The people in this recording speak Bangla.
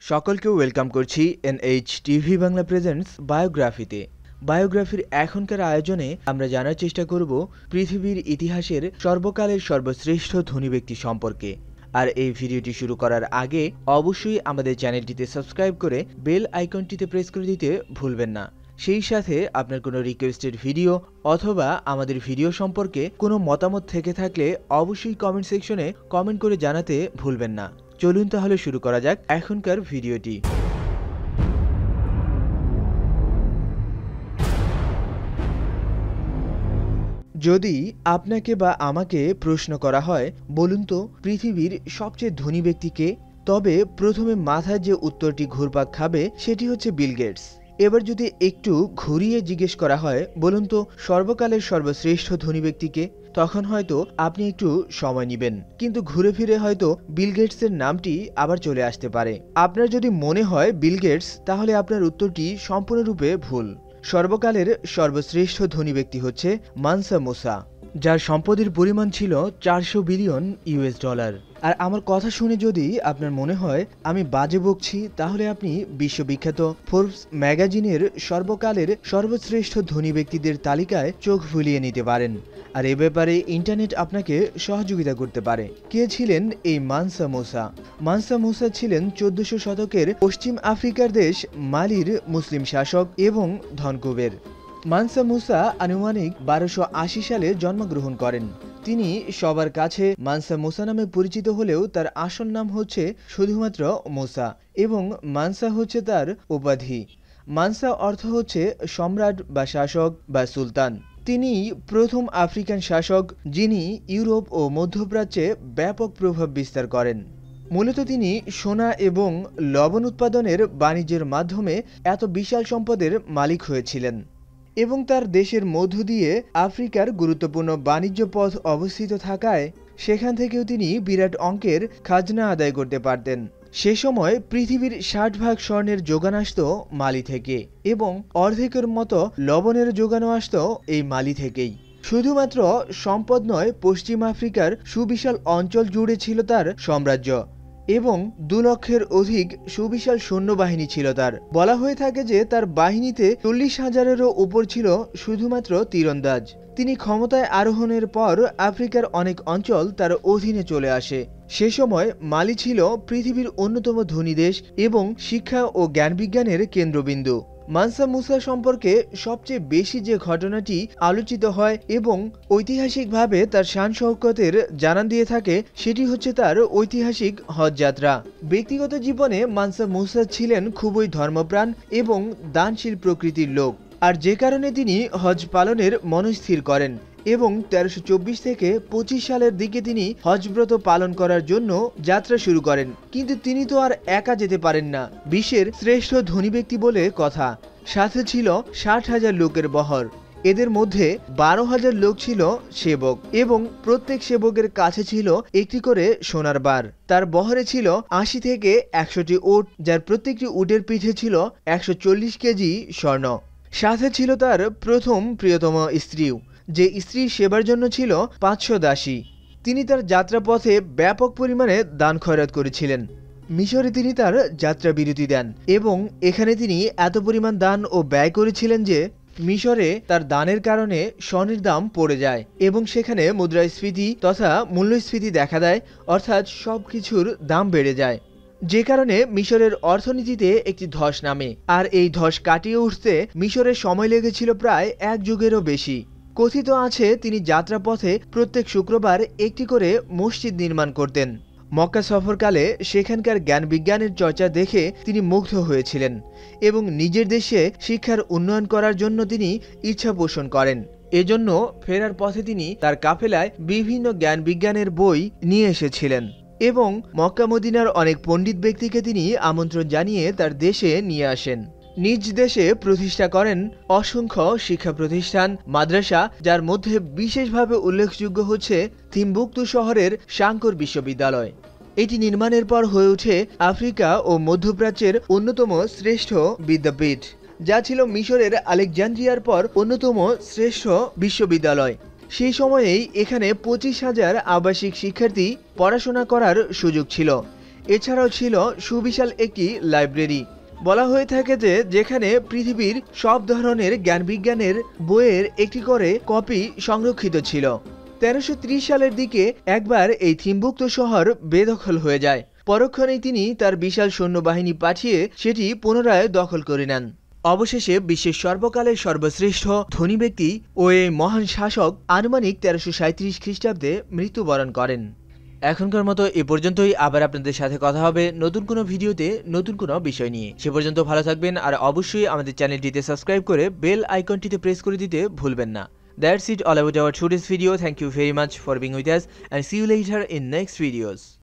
সকলকে ওয়েলকাম করছি এনএইচ টিভি বাংলা প্রেজেন্টস বায়োগ্রাফিতে। বায়োগ্রাফির এখনকার আয়োজনে আমরা জানার চেষ্টা করব পৃথিবীর ইতিহাসের সর্বকালের সর্বশ্রেষ্ঠ ধনী ব্যক্তি সম্পর্কে। আর এই ভিডিওটি শুরু করার আগে অবশ্যই আমাদের চ্যানেলটিতে সাবস্ক্রাইব করে বেল আইকনটিতে প্রেস করে দিতে ভুলবেন না। সেই সাথে আপনার কোনো রিকোয়েস্টেড ভিডিও অথবা আমাদের ভিডিও সম্পর্কে কোনো মতামত থেকে থাকলে অবশ্যই কমেন্ট সেকশনে কমেন্ট করে জানাতে ভুলবেন না। চলুন তাহলে শুরু করা যাক এখনকার ভিডিওটি। যদি আপনাকে বা আমাকে প্রশ্ন করা হয়, বলুন তো পৃথিবীর সবচেয়ে ধনী ব্যক্তি কে, তবে প্রথমে মাথায় যে উত্তরটি ঘুরপাক খাবে সেটি হচ্ছে বিল গেটস। এবার যদি একটু ঘুরিয়ে জিজ্ঞেস করা হয়, বলুন তো সর্বকালের সর্বশ্রেষ্ঠ ধনী ব্যক্তি কে, তখন হয়তো আপনি একটু সময় নেবেন, কিন্তু ঘুরে ফিরে হয়তো বিল গেটসের নামটি আবার চলে আসতে পারে। আপনার যদি মনে হয় বিল গেটস, তাহলে আপনার উত্তরটি সম্পূর্ণরূপে ভুল। সর্বকালের সর্বশ্রেষ্ঠ ধনী ব্যক্তি হচ্ছে মানসা মুসা, যার সম্পদের পরিমাণ ছিল 400 বিলিয়ন ইউএস ডলার। আর আমার কথা শুনে যদি আপনার মনে হয় আমি বাজে বকছি, তাহলে আপনি বিশ্ববিখ্যাত ফোর্বস ম্যাগাজিনের সর্বকালের সর্বশ্রেষ্ঠ ধনী ব্যক্তিদের তালিকায় চোখ ভুলিয়ে নিতে পারেন। আর এ ব্যাপারে ইন্টারনেট আপনাকে সহযোগিতা করতে পারে। কে ছিলেন এই মানসা মুসা? মানসা মুসা ছিলেন 1400 শতকের পশ্চিম আফ্রিকার দেশ মালির মুসলিম শাসক এবং ধনকুবের। মানসা মুসা আনুমানিক 1280 সালে জন্মগ্রহণ করেন। তিনি সবার কাছে মানসা মুসা নামে পরিচিত হলেও তার আসল নাম হচ্ছে শুধুমাত্র মুসা, এবং মানসা হচ্ছে তার উপাধি। মানসা অর্থ হচ্ছে সম্রাট বা শাসক বা সুলতান। তিনি প্রথম আফ্রিকান শাসক যিনি ইউরোপ ও মধ্যপ্রাচ্যে ব্যাপক প্রভাব বিস্তার করেন। মূলত তিনি সোনা এবং লবণ উৎপাদনের বাণিজ্যের মাধ্যমে এত বিশাল সম্পদের মালিক হয়েছিলেন, এবং তার দেশের মধ্য দিয়ে আফ্রিকার গুরুত্বপূর্ণ বাণিজ্য পথ অবস্থিত থাকায় সেখান থেকেও তিনি বিরাট অঙ্কের খাজনা আদায় করতে পারতেন। সে সময় পৃথিবীর 60 ভাগ স্বর্ণের যোগান আসত মালি থেকে, এবং অর্ধেকের মতো লবণের যোগানও আসত এই মালি থেকেই। শুধুমাত্র সম্পদ নয়, পশ্চিম আফ্রিকার সুবিশাল অঞ্চল জুড়ে ছিল তার সাম্রাজ্য, এবং 2 লক্ষের অধিক সুবিশাল সৈন্যবাহিনী ছিল তার। বলা হয়ে থাকে যে তার বাহিনীতে 40,000-এরও উপর ছিল শুধুমাত্র তীরন্দাজ। তিনি ক্ষমতায় আরোহণের পর আফ্রিকার অনেক অঞ্চল তার অধীনে চলে আসে। সে সময় মালি ছিল পৃথিবীর অন্যতম ধনী দেশ এবং শিক্ষা ও জ্ঞানবিজ্ঞানের কেন্দ্রবিন্দু। মানসা মুসা সম্পর্কে সবচেয়ে বেশি যে ঘটনাটি আলোচিত হয় এবং ঐতিহাসিকভাবে তার শান শৌকতের জানান দিয়ে থাকে, সেটি হচ্ছে তার ঐতিহাসিক হজ যাত্রা। ব্যক্তিগত জীবনে মানসা মুসা ছিলেন খুবই ধর্মপ্রাণ এবং দানশীল প্রকৃতির লোক, আর যে কারণে তিনি হজ পালনের মনস্থির করেন, এবং 1324 থেকে 25 সালের দিকে তিনি হজব্রত পালন করার জন্য যাত্রা শুরু করেন। কিন্তু তিনি তো আর একা যেতে পারেন না, বিশ্বের শ্রেষ্ঠ ধনী ব্যক্তি বলে কথা। সাথে ছিল 60,000 লোকের বহর। এদের মধ্যে 12,000 লোক ছিল সেবক, এবং প্রত্যেক সেবকের কাছে ছিল একটি করে সোনার বার। তার বহরে ছিল 80 থেকে 100টি উট, যার প্রত্যেকটি উটের পিঠে ছিল 140 কেজি স্বর্ণ। সাথে ছিল তার প্রথম প্রিয়তম স্ত্রীও, যে স্ত্রীর সেবার জন্য ছিল 500 দাসী। তিনি তার যাত্রাপথে ব্যাপক পরিমাণে দান খয়রাত করেছিলেন। মিশরে তিনি তার যাত্রা বিরতি দেন, এবং এখানে তিনি এত পরিমাণ দান ও ব্যয় করেছিলেন যে মিশরে তার দানের কারণে স্বর্ণের দাম পড়ে যায়, এবং সেখানে মুদ্রাস্ফীতি তথা মূল্যস্ফীতি দেখা দেয়, অর্থাৎ সবকিছুর দাম বেড়ে যায়, যে কারণে মিশরের অর্থনীতিতে একটি ধস নামে। আর এই ধস কাটিয়ে উঠতে মিশরের সময় লেগেছিল প্রায় 1 যুগেরও বেশি। কথিত আছে তিনি যাত্রাপথে প্রত্যেক শুক্রবার একটি করে মসজিদ নির্মাণ করতেন। মক্কা সফরকালে সেখানকার জ্ঞান বিজ্ঞানের চর্চা দেখে তিনি মুগ্ধ হয়েছিলেন, এবং নিজের দেশে শিক্ষার উন্নয়ন করার জন্য তিনি ইচ্ছা পোষণ করেন। এজন্য ফেরার পথে তিনি তার কাফেলায় বিভিন্ন জ্ঞান বিজ্ঞানের বই নিয়ে এসেছিলেন, এবং মক্কা মদিনার অনেক পণ্ডিত ব্যক্তিকে তিনি আমন্ত্রণ জানিয়ে তার দেশে নিয়ে আসেন। নিজ দেশে প্রতিষ্ঠা করেন অসংখ্য শিক্ষা প্রতিষ্ঠান, মাদ্রাসা, যার মধ্যে বিশেষভাবে উল্লেখযোগ্য হচ্ছে থিম্বুকতু শহরের শাঙ্কর বিশ্ববিদ্যালয়। এটি নির্মাণের পর হয়ে ওঠে আফ্রিকা ও মধ্যপ্রাচ্যের অন্যতম শ্রেষ্ঠ বিদ্যাপীঠ, যা ছিল মিশরের আলেকজান্দ্রিয়ার পর অন্যতম শ্রেষ্ঠ বিশ্ববিদ্যালয়। সেই সময়েই এখানে 25,000 আবাসিক শিক্ষার্থী পড়াশোনা করার সুযোগ ছিল, এছাড়াও ছিল সুবিশাল একটি লাইব্রেরি। বলা হয়ে থাকে যে যেখানে পৃথিবীর সব ধরনের জ্ঞানবিজ্ঞানের বইয়ের একটি করে কপি সংরক্ষিত ছিল। 1330 সালের দিকে একবার এই থিম্বুক্ত শহর বেদখল হয়ে যায়। পরক্ষণেই তিনি তার বিশাল সৈন্যবাহিনী পাঠিয়ে সেটি পুনরায় দখল করে নেন। অবশেষে বিশ্বের সর্বকালের সর্বশ্রেষ্ঠ ধনী ব্যক্তি ও এই মহান শাসক আনুমানিক 1337 খ্রিস্টাব্দে মৃত্যুবরণ করেন। এখনকার মতো এ পর্যন্তই। আবার আপনাদের সাথে কথা হবে নতুন কোনো ভিডিওতে নতুন কোনো বিষয় নিয়ে। সে পর্যন্ত ভালো থাকবেন, আর অবশ্যই আমাদের চ্যানেলটিতে সাবস্ক্রাইব করে বেল আইকনটিতে প্রেস করে দিতে ভুলবেন না। That's it all about our today's video. Thank you very much for being with us and see you later in next videos.